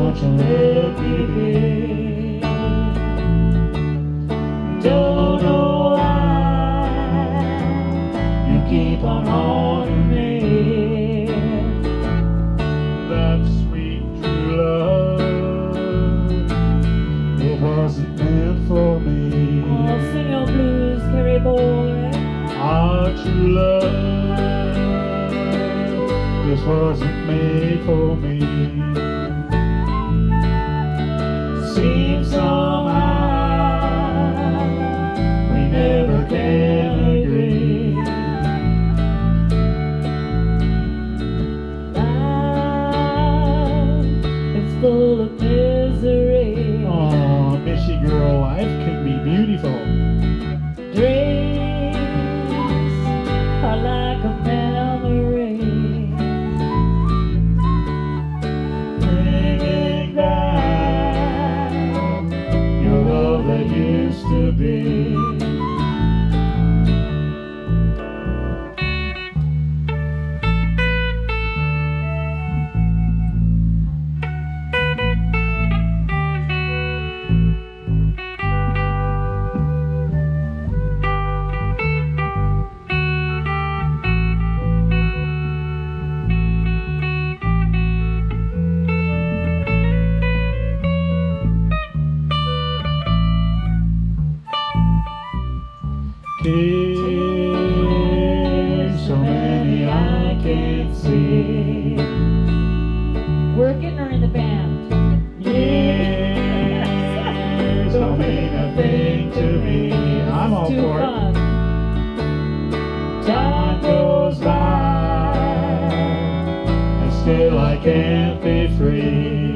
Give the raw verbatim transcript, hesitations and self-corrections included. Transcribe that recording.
won't you let me be? Don't know why you keep on haunting me. That sweet true love, it wasn't meant for me. Oh, sing your blues, Kerry boy. Our true love, this wasn't made for me. Seems somehow we never can agree. Life is full of misery. Oh, Mishy girl, life can be beautiful. Dreams are like a memory, Bringing back your love that used to be. Tears, so many I can't see. We're getting her in the band. Years don't mean a thing to me. I'm all Too for it. fun. Time goes by, and still I can't be free.